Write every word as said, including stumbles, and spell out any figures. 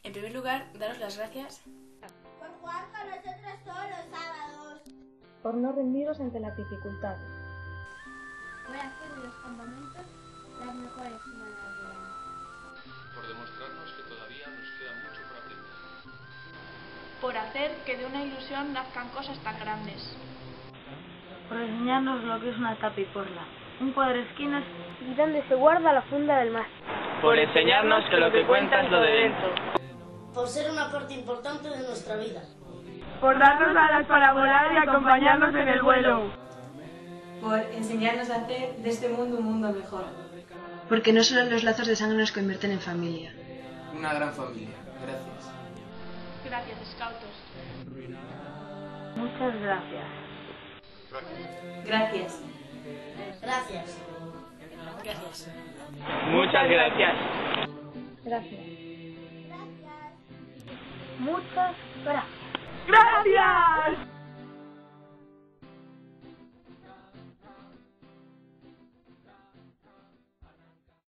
En primer lugar, daros las gracias por jugar con nosotros todos los sábados, por no rendiros ante las dificultades, por hacer de los campamentos las mejores semanas del año, por demostrarnos que todavía nos queda mucho por aprender, por hacer que de una ilusión nazcan cosas tan grandes, por enseñarnos lo que es una tapiporla, un cuadresquinas y dónde se guarda la funda del mar, por enseñarnos que lo que cuenta es lo de dentro, por ser una parte importante de nuestra vida, por darnos alas para volar y acompañarnos en el vuelo, por enseñarnos a hacer de este mundo un mundo mejor. Porque no solo los lazos de sangre nos convierten en familia. Una gran familia. Gracias. Gracias, Scoutos. Muchas gracias. Gracias. Gracias. Gracias. Muchas gracias. Gracias. Muchas gracias. ¡Gracias!